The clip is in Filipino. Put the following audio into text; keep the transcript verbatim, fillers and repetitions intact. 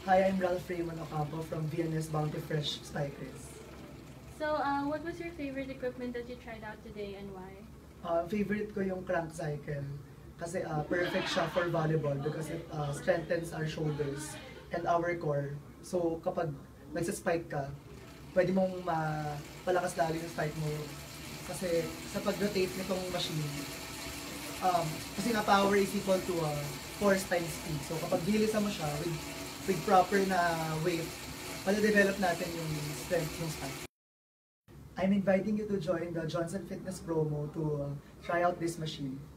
Hi, I'm Ralph Raymond Ocampo from V N S Bounty Fresh Spikers. So, uh, what was your favorite equipment that you tried out today and why? Uh, favorite ko yung Krankcycle kasi uh, perfect siya for volleyball because it uh, strengthens our shoulders and our core. So kapag nagsa-spike ka, pwede mong mapalakas lalo yung spike mo kasi sa pag-rotate nitong machine, um, kasi nga power is equal to uh, force times speed. So kapag gilisan mo siya with, with proper na weight, pala-develop natin yung strength ng spike. I'm inviting you to join the Johnson Fitness promo to uh, try out this machine.